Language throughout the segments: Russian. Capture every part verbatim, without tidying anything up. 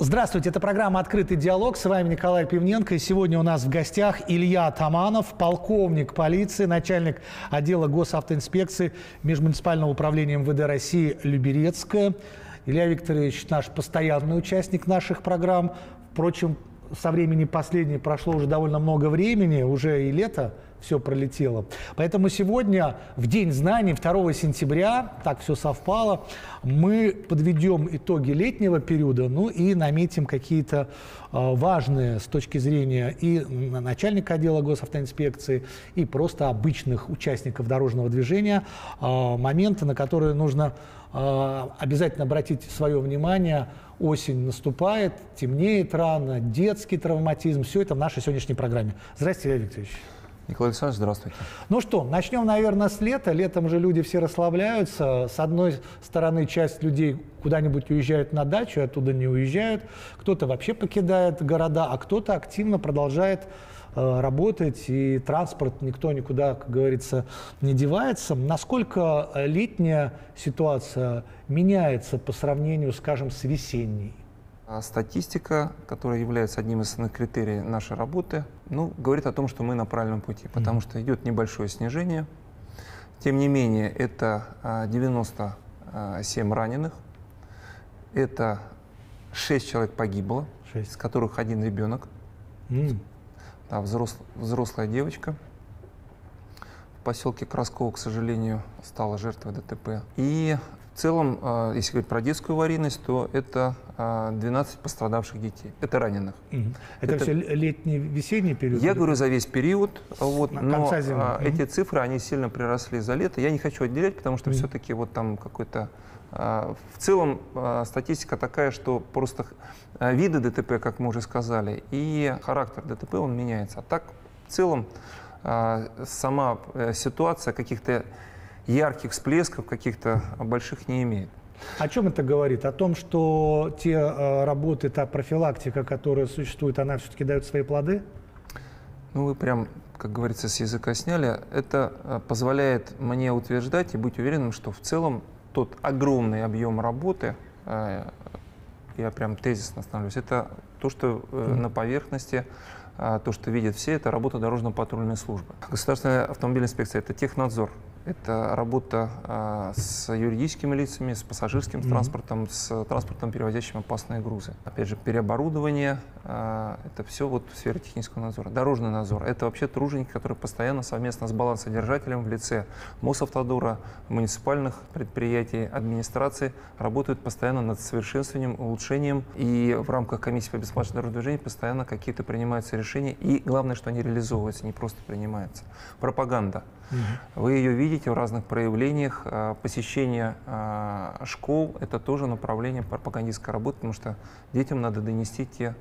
Здравствуйте, это программа «Открытый диалог». С вами Николай Пивненко. И сегодня у нас в гостях Илья Таманов, полковник полиции, начальник отдела госавтоинспекции Межмуниципального управления эм вэ дэ России Люберецкая. Илья Викторович наш постоянный участник наших программ. Впрочем, со времени последней прошло уже довольно много времени, уже и лето все пролетело. Поэтому сегодня, в День знаний, второго сентября, так все совпало, мы подведем итоги летнего периода, ну и наметим какие-то э, важные с точки зрения и начальника отдела госавтоинспекции, и просто обычных участников дорожного движения э, моменты, на которые нужно э, обязательно обратить свое внимание. Осень наступает, темнеет рано, детский травматизм. Все это в нашей сегодняшней программе. Здравствуйте, Илья Викторович. Николай Александрович, здравствуйте. Ну что, начнем, наверное, с лета. Летом же люди все расслабляются. С одной стороны, часть людей куда-нибудь уезжают на дачу, оттуда не уезжают. Кто-то вообще покидает города, а кто-то активно продолжает э, работать. И транспорт никто никуда, как говорится, не девается. Насколько летняя ситуация меняется по сравнению, скажем, с весенней? Статистика, которая является одним из основных критериев нашей работы, ну, говорит о том, что мы на правильном пути, потому mm-hmm. что идет небольшое снижение. Тем не менее, это девяносто семь раненых, это шесть человек погибло, шесть. Из которых один ребенок, mm-hmm. да, взрос, взрослая девочка. В поселке Красково, к сожалению, стала жертвой дэ тэ пэ. И в целом, если говорить про детскую аварийность, то это двенадцать пострадавших детей. Это раненых. Угу. Это, это все летний, весенний период? Я говорю за весь период. Вот, но зимы. Эти угу. цифры, они сильно приросли за лето. Я не хочу отделять, потому что угу. все-таки вот там какой-то... В целом статистика такая, что просто виды дэ тэ пэ, как мы уже сказали, и характер дэ тэ пэ, он меняется. А так, в целом, сама ситуация каких-то ярких всплесков, каких-то больших не имеет. О чем это говорит? О том, что те э, работы, та профилактика, которая существует, она все-таки дает свои плоды? Ну, вы прям, как говорится, с языка сняли. Это позволяет мне утверждать и быть уверенным, что в целом тот огромный объем работы, э, я прям тезисно остановлюсь, это то, что э, mm. на поверхности, э, то, что видят все, это работа дорожно-патрульной службы. Государственная автомобильная инспекция – это технадзор. Это работа а, с юридическими лицами, с пассажирским mm-hmm. транспортом, с транспортом, перевозящим опасные грузы. Опять же, переоборудование, а, это все вот в сфере технического надзора. Дорожный надзор – это вообще труженики, которые постоянно совместно с балансодержателем в лице Мосавтодора, муниципальных предприятий, администрации работают постоянно над совершенствованием, улучшением. И в рамках комиссии по безопасности дорожного движения постоянно какие-то принимаются решения. И главное, что они реализовываются, не просто принимаются. Пропаганда. Mm-hmm. Вы ее видите в разных проявлениях. Посещение школ – это тоже направление пропагандистской работы, потому что детям надо донести те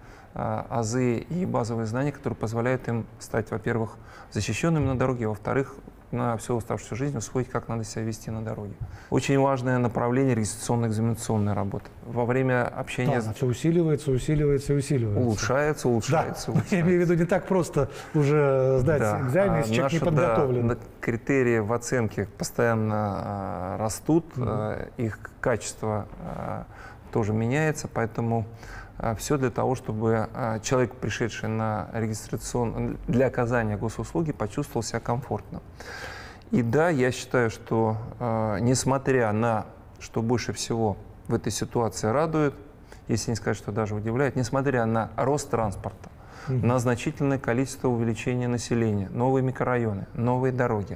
азы и базовые знания, которые позволяют им стать, во-первых, защищенными на дороге, а во-вторых, на всю оставшуюся жизнь усвоить, как надо себя вести на дороге. Очень важное направление регистрационно-экзаменационной работы. Во время общения... Да, все усиливается, усиливается и усиливается. Улучшается, улучшается, да. улучшается. Я имею в виду, не так просто уже сдать да. экзамен, если человек не подготовлен. Да, критерии в оценке постоянно а, растут, mm-hmm. а, их качество а, тоже меняется, поэтому а, все для того, чтобы а, человек, пришедший на регистрацион для оказания госуслуги, почувствовал себя комфортно. И да, я считаю, что а, несмотря на, что больше всего в этой ситуации радует, если не сказать, что даже удивляет, несмотря на рост транспорта, mm-hmm. на значительное количество увеличения населения, новые микрорайоны, новые дороги,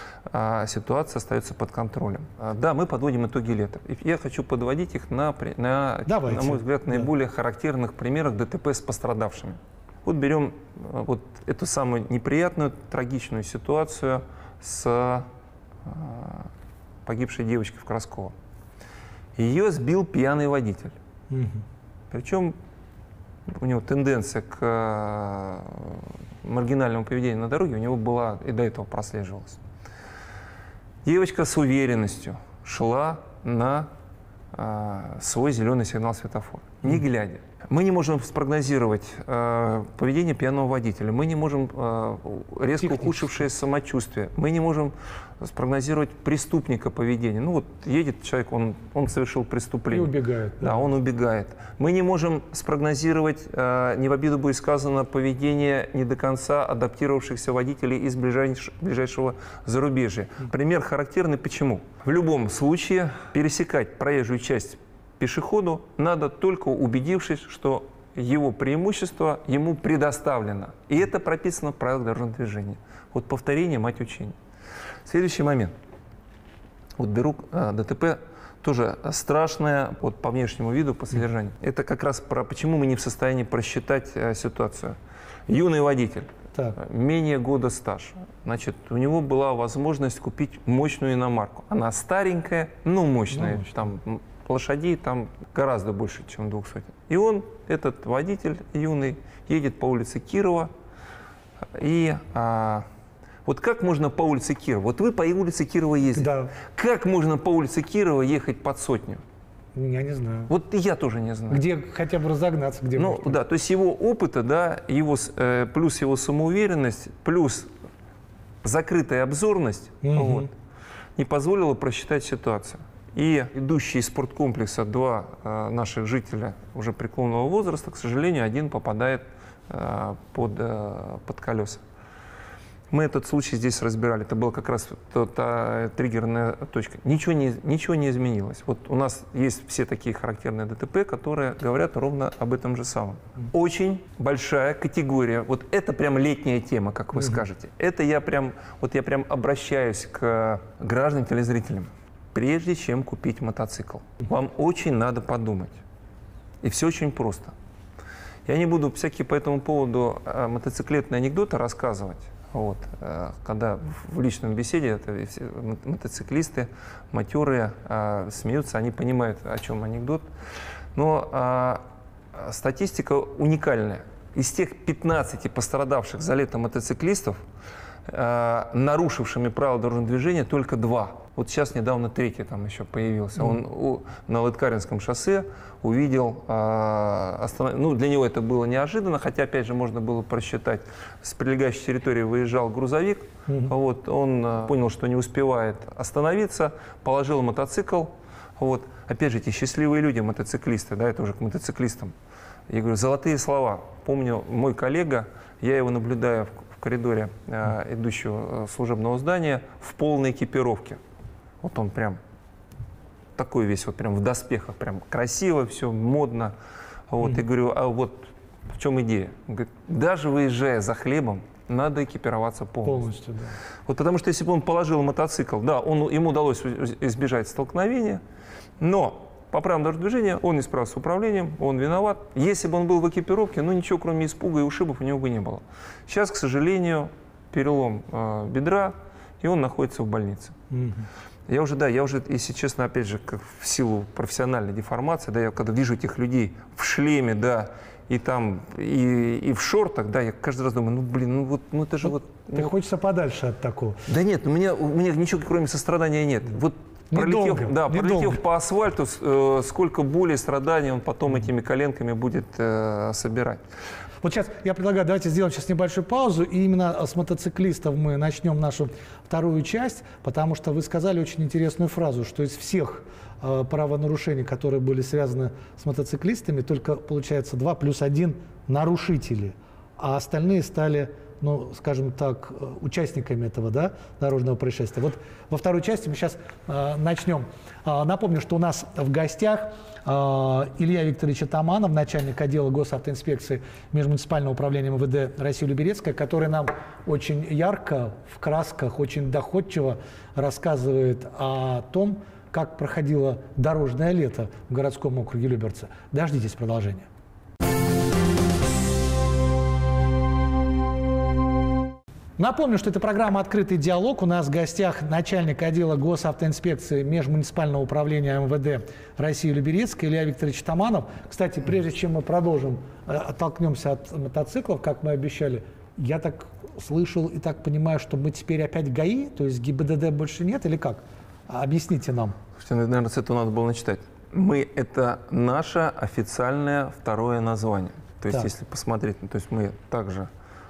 а, ситуация остается под контролем. А, да, мы подводим итоги лета. И я хочу подводить их на, на, на мой взгляд, наиболее да. характерных примерах дэ тэ пэ с пострадавшими. Вот берем вот эту самую неприятную, трагичную ситуацию с а, погибшей девочкой в Красково. Ее сбил пьяный водитель. Mm-hmm. Причем у него тенденция к э, маргинальному поведению на дороге у него была и до этого прослеживалась. Девочка с уверенностью шла на э, свой зеленый сигнал светофора, не глядя. Мы не можем спрогнозировать э, поведение пьяного водителя, мы не можем э, резко ухудшившее самочувствие, мы не можем спрогнозировать преступника поведения. Ну вот едет человек, он, он совершил преступление. И убегает. Да, да, он убегает. Мы не можем спрогнозировать, э, не в обиду будет сказано, поведение не до конца адаптировавшихся водителей из ближайш, ближайшего зарубежья. Пример характерный почему? В любом случае пересекать проезжую часть пешеходу надо, только убедившись, что его преимущество ему предоставлено. И это прописано в правилах дорожного движения. Вот повторение – мать учения. Следующий момент. Вот беру э, ДТП, тоже страшное вот, по внешнему виду, по содержанию. Это как раз про почему мы не в состоянии просчитать э, ситуацию. Юный водитель, так. менее года стаж. Значит, у него была возможность купить мощную иномарку. Она старенькая, но мощная. Ну, там, лошадей там гораздо больше, чем двух сотен. И он, этот водитель юный, едет по улице Кирова. И а, вот как можно по улице Кирова? Вот вы по улице Кирова ездите. Да. Как можно по улице Кирова ехать под сотню? Я не знаю. Вот и я тоже не знаю. Где хотя бы разогнаться, где ну, можно? Да, то есть его опыта, да, его, э, плюс его самоуверенность, плюс закрытая обзорность, угу. вот, не позволила просчитать ситуацию. И идущие из спорткомплекса два э, наших жителя уже преклонного возраста, к сожалению, один попадает э, под, э, под колеса. Мы этот случай здесь разбирали. Это была как раз та, та триггерная точка. Ничего не, ничего не изменилось. Вот у нас есть все такие характерные ДТП, которые говорят ровно об этом же самом. Очень большая категория. Вот это прям летняя тема, как вы mm-hmm. скажете. Это я прям, вот я прям обращаюсь к гражданам, телезрителям. Прежде чем купить мотоцикл, вам очень надо подумать. И все очень просто. Я не буду всякие по этому поводу э, мотоциклетные анекдоты рассказывать. Вот, э, когда в личном беседе это все мотоциклисты, матерые, э, смеются, они понимают, о чем анекдот. Но э, статистика уникальная. Из тех пятнадцати пострадавших за лето мотоциклистов, э, нарушившими правила дорожного движения, только два. Вот сейчас недавно третий там еще появился. Mm. Он у, на Лыткаринском шоссе увидел, э, останов... ну для него это было неожиданно, хотя опять же можно было просчитать. С прилегающей территории выезжал грузовик, mm-hmm. вот, он э, понял, что не успевает остановиться, положил мотоцикл. Вот. Опять же, эти счастливые люди, мотоциклисты, да, это уже к мотоциклистам. Я говорю, золотые слова. Помню, мой коллега, я его наблюдаю в, в коридоре э, идущего служебного здания в полной экипировке. Вот он прям такой весь, вот прям в доспехах, прям красиво, все модно. Вот, mm-hmm. я говорю, а вот в чем идея? Он говорит, даже выезжая за хлебом, надо экипироваться полностью. полностью да. Вот потому что если бы он положил мотоцикл, да, он, ему удалось избежать столкновения, но по правилам дорожного движения он не справился с управлением, он виноват. Если бы он был в экипировке, ну ничего кроме испуга и ушибов у него бы не было. Сейчас, к сожалению, перелом э, бедра, и он находится в больнице. Mm-hmm. Я уже, да, я уже, если честно, опять же, как в силу профессиональной деформации, да, я когда вижу этих людей в шлеме, да, и там, и, и в шортах, да, я каждый раз думаю, ну, блин, ну вот, ну это же ну, вот... Ты ну, хочется подальше от такого. Да нет, у меня, у меня ничего, кроме сострадания, нет. Вот недолго, пролетев, да, недолго. пролетев по асфальту, э, сколько боли и страданий он потом этими коленками будет э, собирать. Вот сейчас я предлагаю, давайте сделаем сейчас небольшую паузу, и именно с мотоциклистов мы начнем нашу вторую часть, потому что вы сказали очень интересную фразу, что из всех э, правонарушений, которые были связаны с мотоциклистами, только, получается, два плюс один нарушители, а остальные стали, ну, скажем так, участниками этого, да, дорожного происшествия. Вот во второй части мы сейчас э, начнем. Э, напомню, что у нас в гостях Илья Викторович Атаманов, начальник отдела госавтоинспекции Межмуниципального управления МВД России Люберецкая, который нам очень ярко, в красках, очень доходчиво рассказывает о том, как проходило дорожное лето в городском округе Люберцы. Дождитесь продолжения. Напомню, что это программа «Открытый диалог». У нас в гостях начальник отдела госавтоинспекции Межмуниципального управления МВД России Люберецкой Илья Викторович Атаманов. Кстати, прежде чем мы продолжим, оттолкнемся от мотоциклов, как мы обещали, я так слышал и так понимаю, что мы теперь опять ГАИ, то есть ГИБДД больше нет или как? Объясните нам. Слушайте, наверное, с этого надо было начитать. Мы – это наше официальное второе название. То есть, так. если посмотреть, то есть мы также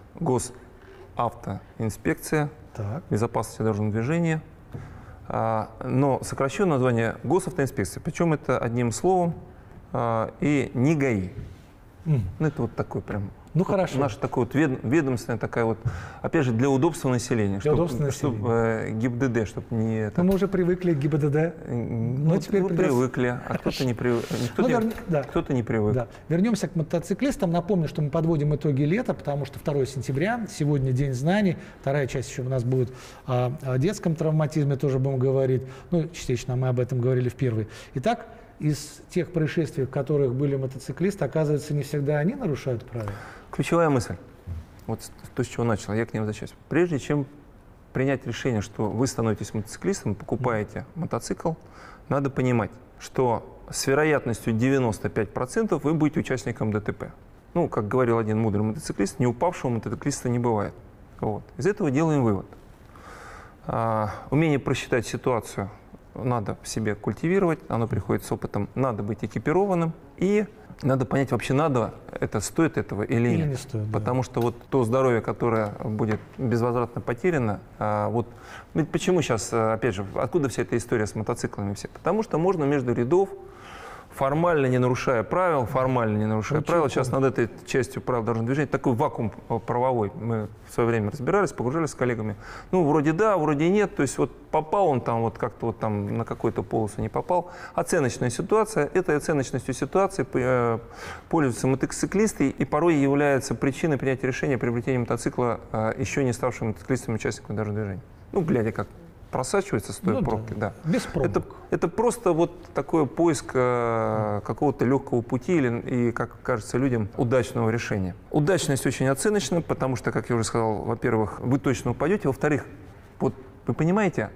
госавтоинспекция, так. безопасности дорожного движения, а, но сокращенное название госавтоинспекция. Причем это одним словом а, и не ГАИ. Mm. Ну, это вот такой прям. Ну, вот хорошо. Наша такая вот вед, ведомственная такая вот, опять же, для удобства населения. Для чтобы, удобства населения. Чтобы, э, ГИБДД, чтобы не... Это... Ну, мы уже привыкли к ГИБДД. Ну, теперь вы придется... привыкли, а кто-то не, при... кто-то, ну, верни... да. кто-то не привык. Да. Вернемся к мотоциклистам. Напомню, что мы подводим итоги лета, потому что второе сентября, сегодня День знаний. Вторая часть еще у нас будет о, о детском травматизме, тоже будем говорить. Ну, частично мы об этом говорили в первой. Итак, из тех происшествий, в которых были мотоциклисты, оказывается, не всегда они нарушают правила. Ключевая мысль, вот то, с чего начал, я к ней возвращаюсь. Прежде чем принять решение, что вы становитесь мотоциклистом, покупаете мотоцикл, надо понимать, что с вероятностью девяносто пять процентов вы будете участником ДТП. Ну, как говорил один мудрый мотоциклист, не упавшего мотоциклиста не бывает. Вот. Из этого делаем вывод. А, умение просчитать ситуацию надо в себе культивировать, оно приходит с опытом, надо быть экипированным и надо понять, вообще надо, это стоит этого или, или нет. Не стоит, потому да. что вот то здоровье, которое будет безвозвратно потеряно, а, вот ведь почему сейчас, опять же, откуда вся эта история с мотоциклами все? Потому что можно между рядов, формально не нарушая правил, формально не нарушая ну, правил, сейчас над этой частью правил дорожного движения такой вакуум правовой. Мы в свое время разбирались, погружались с коллегами. Ну, вроде да, вроде нет. То есть вот попал он там вот как-то вот там на какую-то полосу не попал. Оценочная ситуация. Этой оценочностью ситуации пользуются мотоциклисты и порой является причиной принятия решения о приобретении мотоцикла еще не ставшим мотоциклистом участником дорожного движения. Ну, глядя как просачивается с той ну, пробки, да. да. Без пробок. Это, это просто вот такой поиск э, какого-то легкого пути или, и, как кажется людям, удачного решения. Удачность очень оценочна, потому что, как я уже сказал, во-первых, вы точно упадете, во-вторых, вот вы понимаете,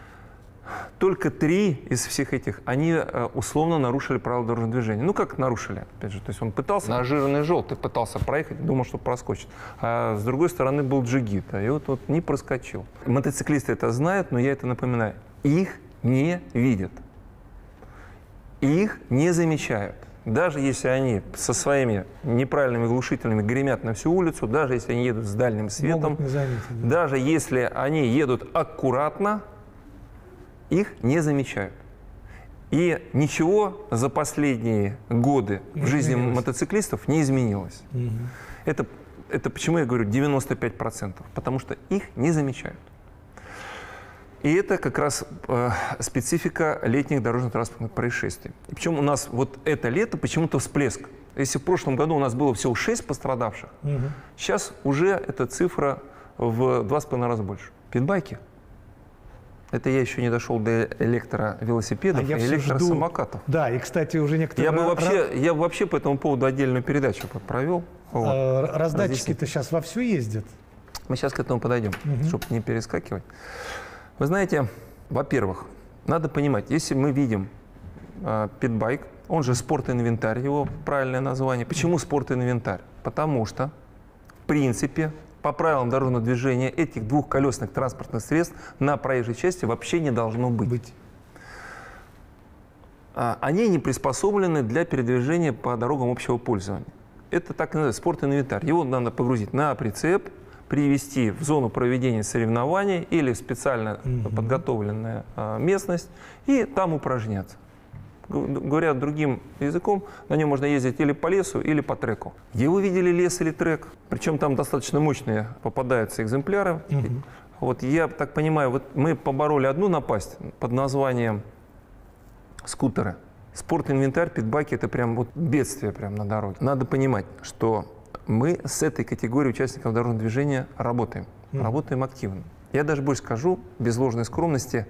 только три из всех этих, они э, условно нарушили правила дорожного движения. Ну, как нарушили, опять же, то есть он пытался, на жирный желтый пытался проехать, думал, что проскочит. А с другой стороны был джигит, а и вот, вот не проскочил. Мотоциклисты это знают, но я это напоминаю. Их не видят. Их не замечают. Даже если они со своими неправильными глушителями гремят на всю улицу, даже если они едут с дальним светом, заметить, да. даже если они едут аккуратно, их не замечают. И ничего за последние годы не в жизни изменилось. Мотоциклистов не изменилось. Угу. Это, это почему я говорю девяносто пять процентов? Потому что их не замечают. И это как раз э, специфика летних дорожно-транспортных происшествий. И причем у нас вот это лето почему-то всплеск. Если в прошлом году у нас было всего шесть пострадавших, угу. сейчас уже эта цифра в два с половиной раза больше. Питбайки. Это я еще не дошел до электровелосипедов а и электросамокатов. Да, и, кстати, уже некоторые... Я бы вообще, я бы вообще по этому поводу отдельную передачу провел. Вот. А, раздатчики-то сейчас вовсю ездят. Мы сейчас к этому подойдем, угу. чтобы не перескакивать. Вы знаете, во-первых, надо понимать, если мы видим э, питбайк, он же спорт-инвентарь, его правильное название. Почему спорт-инвентарь? Потому что, в принципе, по правилам дорожного движения этих двухколесных транспортных средств на проезжей части вообще не должно быть. быть. Они не приспособлены для передвижения по дорогам общего пользования. Это так и называется спорт-инвентарь. Его надо погрузить на прицеп, привезти в зону проведения соревнований или в специально угу. подготовленная местность и там упражняться. Говоря другим языком, на нем можно ездить или по лесу, или по треку. Где вы видели лес или трек? Причем там достаточно мощные попадаются экземпляры. Угу. Вот я так понимаю, вот мы побороли одну напасть под названием скутеры. Спорт-инвентарь, питбайки – это прям вот бедствие прям на дороге. Надо понимать, что мы с этой категорией участников дорожного движения работаем. Угу. Работаем активно. Я даже больше скажу, без ложной скромности,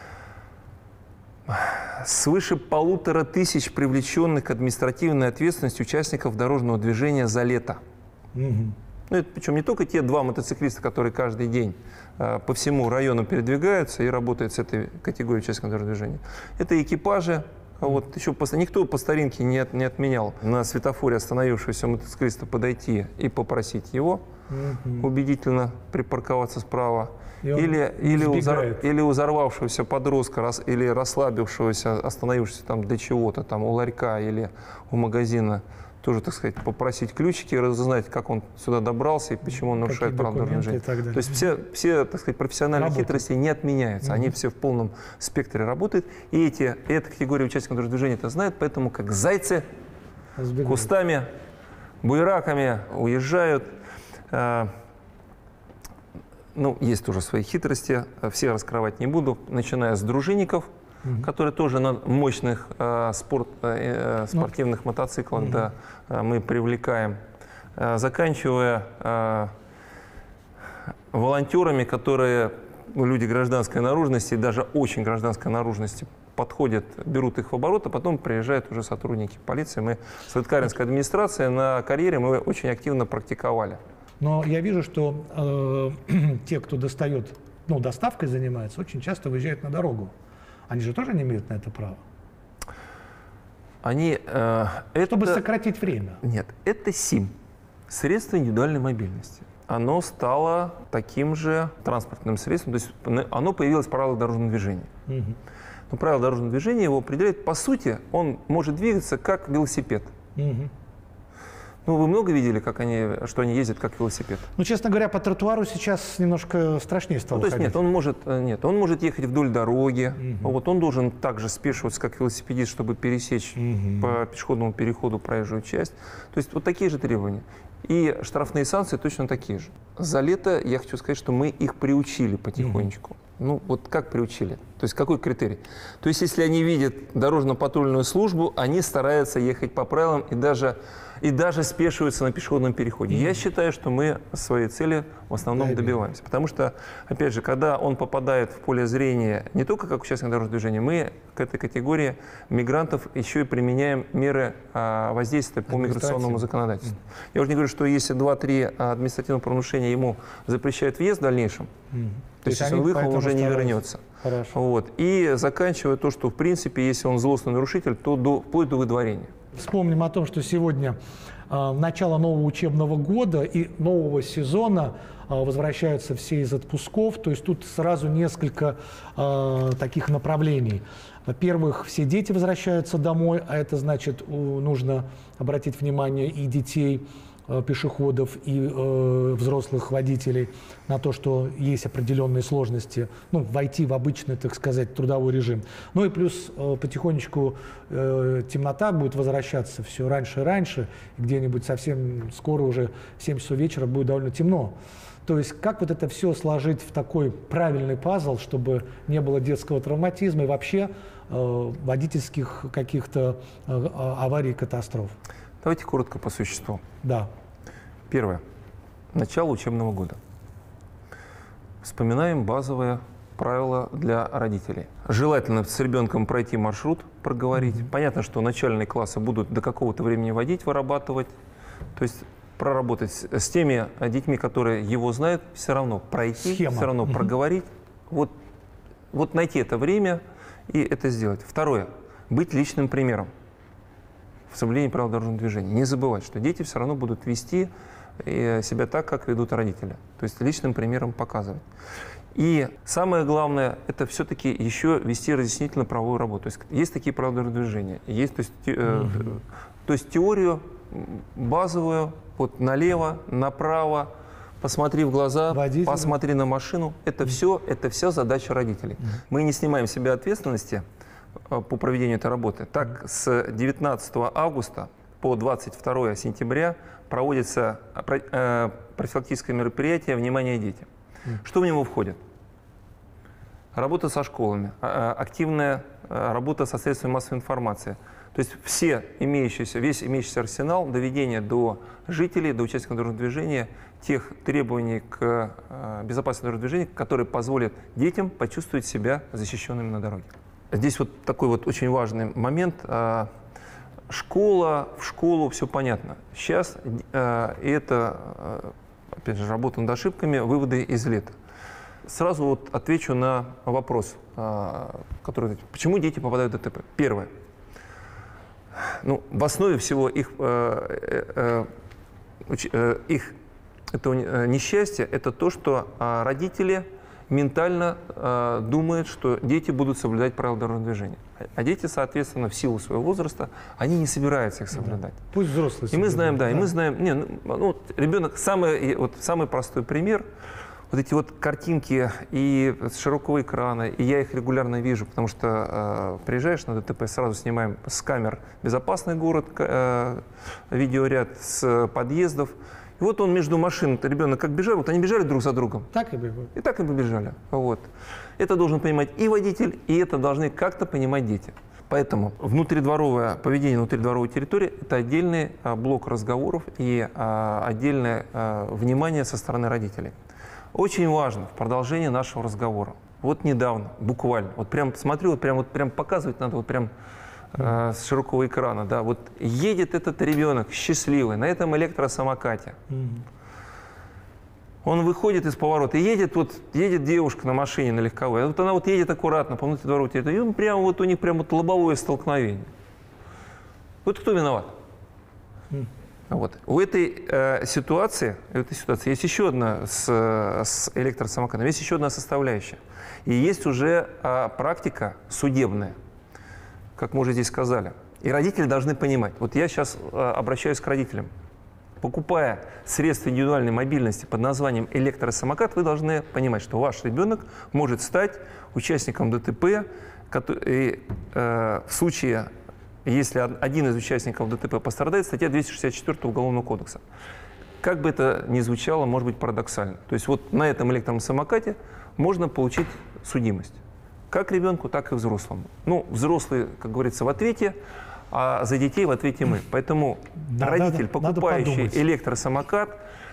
свыше полутора тысяч привлеченных к административной ответственности участников дорожного движения за лето. Угу. Ну, это, причем не только те два мотоциклиста, которые каждый день э, по всему району передвигаются и работают с этой категорией участников дорожного движения. Это экипажи, Вот еще по, никто по старинке не, от, не отменял на светофоре остановившегося мотоциклиста подойти и попросить его mm-hmm. убедительно припарковаться справа. Или, или, узор, или у взорвавшегося подростка рас, или расслабившегося, остановившегося там для чего-то, там у ларька или у магазина, тоже, так сказать, попросить ключики, разузнать, как он сюда добрался и почему он нарушает правила дорожного движения. То есть все, все, так сказать, профессиональные Работа. хитрости не отменяются, mm-hmm. они все в полном спектре работают. И эти, эта категория участников дорожного движения это знает, поэтому как зайцы Сбегают. кустами, буераками уезжают. Ну, есть тоже свои хитрости, все раскрывать не буду, начиная с дружинников, угу. которые тоже на мощных э, спорт, э, спортивных ну. мотоциклах угу. да, мы привлекаем, э, заканчивая э, волонтерами, которые, ну, люди гражданской наружности, даже очень гражданской наружности, подходят, берут их в оборот, а потом приезжают уже сотрудники полиции. Мы с Лыткаринской администрацией на карьере мы очень активно практиковали. Но я вижу, что э, те, кто достает, ну, доставкой занимается, очень часто выезжают на дорогу. Они же тоже не имеют на это права? Они, э, Чтобы это... сократить время. Нет, это СИМ, средство индивидуальной мобильности. Оно стало таким же транспортным средством, то есть оно появилось в правилах дорожного движения. Угу. Но правила дорожного движения его определяют, по сути, он может двигаться как велосипед. Угу. Ну, вы много видели, как они, что они ездят как велосипед? Ну, честно говоря, по тротуару сейчас немножко страшнее стало. Ну, то есть ходить. нет, он может, нет, он может ехать вдоль дороги. Угу. Вот он должен также спешиваться, как велосипедист, чтобы пересечь угу. по пешеходному переходу проезжую часть. То есть вот такие же требования. И штрафные санкции точно такие же. За лето я хочу сказать, что мы их приучили потихонечку. Угу. Ну, вот как приучили? То есть какой критерий? То есть если они видят дорожно-патрульную службу, они стараются ехать по правилам и даже, и даже спешиваются на пешеходном переходе. Mm-hmm. Я считаю, что мы своей цели в основном Дай добиваемся. Бей. Потому что, опять же, когда он попадает в поле зрения не только как участник дорожного движения, мы к этой категории мигрантов еще и применяем меры а, воздействия по миграционному законодательству. Mm-hmm. Я уже не говорю, что если два-три административных правонарушения ему запрещают въезд в дальнейшем, mm-hmm. То есть, если он выехал, он уже не вернется. Вот. И заканчивая то, что, в принципе, если он злостный нарушитель, то до, вплоть до выдворения. Вспомним о том, что сегодня э, начало нового учебного года и нового сезона, э, возвращаются все из отпусков. То есть тут сразу несколько э, таких направлений. Во-первых, все дети возвращаются домой, а это значит, у, нужно обратить внимание и детей, пешеходов и э, взрослых водителей на то, что есть определенные сложности, ну, войти в обычный, так сказать, трудовой режим. Ну и плюс э, потихонечку э, темнота будет возвращаться все раньше и раньше, где-нибудь совсем скоро уже в семь часов вечера будет довольно темно. То есть как вот это все сложить в такой правильный пазл, чтобы не было детского травматизма и вообще э, водительских каких-то э, аварий и катастроф? Давайте коротко по существу. Да. Первое. Начало учебного года. Вспоминаем базовые правила для родителей. Желательно с ребенком пройти маршрут, проговорить. Mm-hmm. Понятно, что начальные классы будут до какого-то времени водить, вырабатывать. То есть проработать с теми детьми, которые его знают, все равно пройти, Схема. все равно mm-hmm. проговорить. Вот, вот найти это время и это сделать. Второе. Быть личным примером в соблюдении правил дорожного движения. Не забывать, что дети все равно будут вести себя так, как ведут родители. То есть личным примером показывать. И самое главное, это все-таки еще вести разъяснительно-правовую работу. То есть есть такие правила дорожного движения. Есть, то, есть, э, mm-hmm. то есть теорию базовую, вот налево, направо, посмотри в глаза, Водитель. посмотри на машину. Это mm-hmm. все, это все задача родителей. Mm-hmm. Мы не снимаем с себя ответственности по проведению этой работы. Так, с девятнадцатого августа по двадцать второе сентября проводится профилактическое мероприятие «Внимание, дети». Что в него входит? Работа со школами, активная работа со средствами массовой информации. То есть все имеющиеся, весь имеющийся арсенал доведения до жителей, до участников дорожного движения тех требований к безопасности дорожного движения, которые позволят детям почувствовать себя защищенными на дороге. Здесь вот такой вот очень важный момент. Школа, в школу все понятно. Сейчас это, опять же, работа над ошибками, выводы из лета. Сразу вот отвечу на вопрос, который... Почему дети попадают в ДТП? Первое. Ну, в основе всего их, э, э, э, их этого несчастья это то, что э, родители ментально э, думают, что дети будут соблюдать правила дорожного движения. А дети, соответственно, в силу своего возраста, они не собираются их соблюдать. Да. Пусть взрослые. И мы знаем, да, да, и мы знаем, не, ну, вот ребенок, самый, вот, самый простой пример, вот эти вот картинки и с широкого экрана, и я их регулярно вижу, потому что э, приезжаешь на ДТП, сразу снимаем с камер «Безопасный город», э, видеоряд с подъездов. И вот он между машин, ребенок как бежал, вот они бежали друг за другом. Так и бегут. И так и побежали. Вот. Это должен понимать и водитель, и это должны как-то понимать дети. Поэтому внутридворовое поведение, внутридворовой территории – это отдельный а, блок разговоров и а, отдельное а, внимание со стороны родителей. Очень важно в продолжении нашего разговора. Вот недавно, буквально, вот прям смотрю, вот прям, вот прям показывать надо, вот прям э, с широкого экрана, да, вот едет этот ребенок счастливый на этом электросамокате. Mm-hmm. Он выходит из поворота, и едет, вот, едет девушка на машине, на легковой, вот она вот едет аккуратно по внутридворовой территории, и он прямо вот у них прям вот лобовое столкновение. Вот кто виноват? Mm. Вот. У этой э, ситуации, у этой ситуации есть еще одна с, с электросамокатом, есть еще одна составляющая. И есть уже э, практика судебная, как мы уже здесь сказали. И родители должны понимать. Вот я сейчас э, обращаюсь к родителям. Покупая средства индивидуальной мобильности под названием электросамокат, вы должны понимать, что ваш ребенок может стать участником ДТП, который, э, в случае... Если один из участников ДТП пострадает, статья двести шестьдесят четыре Уголовного кодекса. Как бы это ни звучало, может быть парадоксально. То есть вот на этом электронном самокате можно получить судимость. Как ребенку, так и взрослому. Ну, взрослые, как говорится, в ответе, а за детей в ответе мы. Поэтому да, родитель, да, покупающий электросамокат,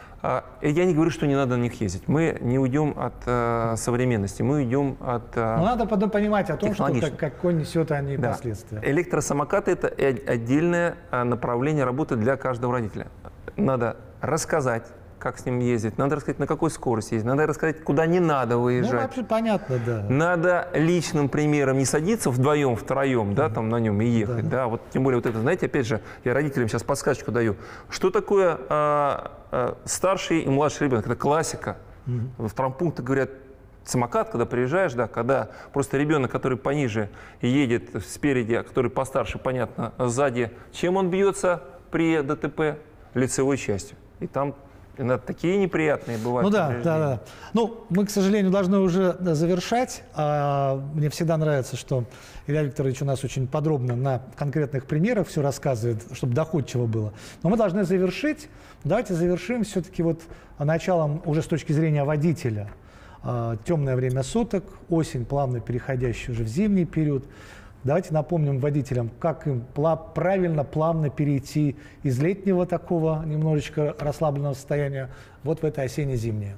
я не говорю, что не надо на них ездить. Мы не уйдем от э, современности, мы уйдем от э, Но надо потом понимать о том, что как, какой несет они да. последствия. Электросамокаты – это отдельное направление работы для каждого родителя. Надо рассказать, как с ним ездить, надо рассказать, на какой скорости ездить, надо рассказать, куда не надо выезжать. Ну, вообще понятно, да. Надо личным примером не садиться вдвоем, втроем, да, там на нем и ехать, да. да. Вот тем более вот это, знаете, опять же, я родителям сейчас подсказочку даю. Что такое а, а, старший и младший ребенок? Это классика. Mm-hmm. В травмпункте говорят, самокат, когда приезжаешь, да, когда просто ребенок, который пониже едет спереди, а который постарше, понятно, сзади, чем он бьется при ДТП? Лицевой частью. И там иногда такие неприятные бывают. Ну да, да, да. Ну, мы, к сожалению, должны уже завершать. А, мне всегда нравится, что Илья Викторович у нас очень подробно на конкретных примерах все рассказывает, чтобы доходчиво было. Но мы должны завершить. Давайте завершим все-таки вот началом уже с точки зрения водителя. А, темное время суток, осень, плавно переходящая уже в зимний период. Давайте напомним водителям, как им правильно, плавно перейти из летнего такого немножечко расслабленного состояния вот в это осенне-зимнее.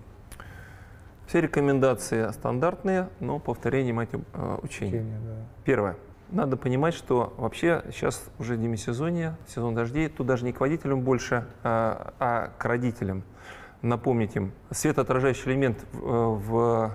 Все рекомендации стандартные, но повторение мать э, учения. Учение, да. Первое. Надо понимать, что вообще сейчас уже демисезонье, сезон дождей, тут даже не к водителям больше, а, а к родителям. Напомнить им, светоотражающий элемент в, в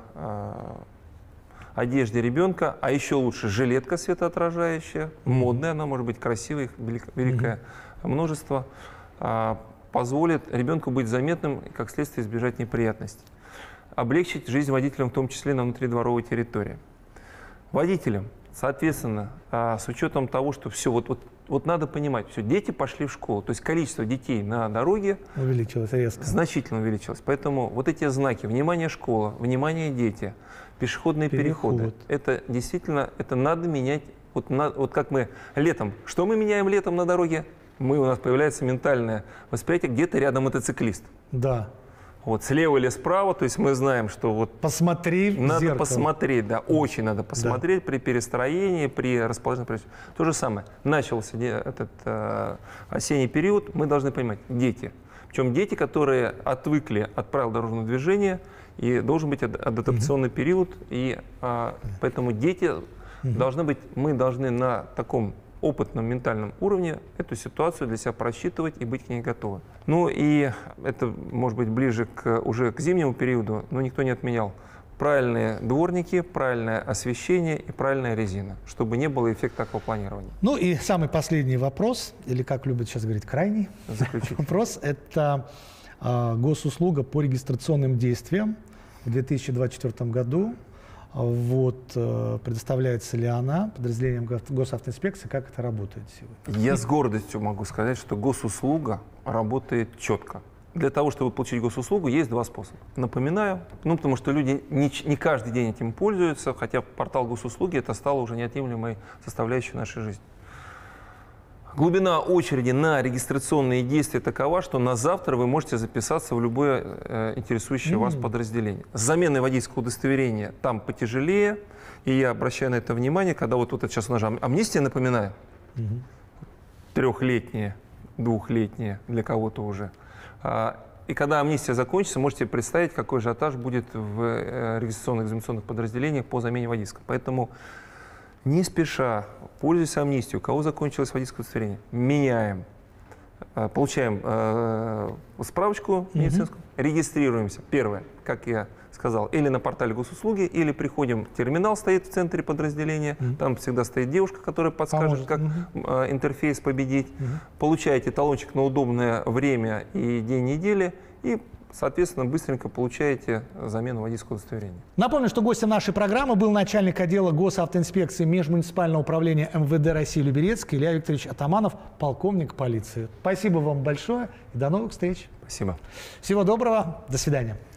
одежде ребенка, а еще лучше жилетка светоотражающая, mm-hmm. модная, она может быть красивая, их великое mm-hmm. множество, а, позволит ребенку быть заметным и, как следствие, избежать неприятностей. Облегчить жизнь водителям, в том числе на внутридворовой территории. Водителям, соответственно, а, с учетом того, что все, вот, вот, вот надо понимать, все, дети пошли в школу, то есть количество детей на дороге увеличилось резко. Значительно увеличилось. Поэтому вот эти знаки, внимание школа, внимание дети, пешеходные Переход. переходы, это действительно, это надо менять. Вот, на, вот как мы летом, что мы меняем летом на дороге? Мы, у нас появляется ментальное восприятие, где-то рядом мотоциклист. Да. Вот слева или справа, то есть мы знаем, что вот посмотри в надо зеркало. посмотреть, да, очень надо посмотреть да. при перестроении, при расположении. То же самое. Начался этот э, осенний период, мы должны понимать, дети. Причем дети, которые отвыкли от правил дорожного движения, и должен быть адаптационный mm-hmm. период, и э, поэтому дети mm-hmm. должны быть, мы должны на таком опытном ментальном уровне эту ситуацию для себя просчитывать и быть к ней готовы. Ну и это может быть ближе к, уже к зимнему периоду, но никто не отменял правильные дворники, правильное освещение и правильная резина, чтобы не было эффекта аквапланирования. Ну и самый последний вопрос, или как любят сейчас говорить, крайний вопрос, это э, госуслуга по регистрационным действиям в две тысячи двадцать четвёртом году. Вот, э, предоставляется ли она подразделением госавтоинспекции, как это работает сегодня? Я с гордостью могу сказать, что госуслуга работает четко. Для того, чтобы получить госуслугу, есть два способа. Напоминаю, ну, потому что люди не, не каждый день этим пользуются, хотя портал госуслуги это стало уже неотъемлемой составляющей нашей жизни. Глубина очереди на регистрационные действия такова, что на завтра вы можете записаться в любое э, интересующее mm. вас подразделение. С заменой водительского удостоверения там потяжелее, и я обращаю на это внимание, когда вот, вот это сейчас у нас же амнистия, напоминаю, mm-hmm. трехлетняя, двухлетняя для кого-то уже. А, и когда амнистия закончится, можете представить, какой ажиотаж будет в э, регистрационных экзаменационных подразделениях по замене водительского. Поэтому не спеша, пользуясь амнистией, у кого закончилось водительское удостоверение, меняем, получаем э, справочку медицинскую, mm-hmm. регистрируемся. Первое, как я сказал, или на портале госуслуги, или приходим, терминал стоит в центре подразделения, mm-hmm. там всегда стоит девушка, которая подскажет, Поможет. как mm-hmm. э, интерфейс победить. Mm-hmm. Получаете талончик на удобное время и день недели, и соответственно, быстренько получаете замену водительского удостоверения. Напомню, что гостем нашей программы был начальник отдела госавтоинспекции Межмуниципального управления эм вэ дэ России Люберецк Илья Викторович Атаманов, полковник полиции. Спасибо вам большое и до новых встреч. Спасибо. Всего доброго. До свидания.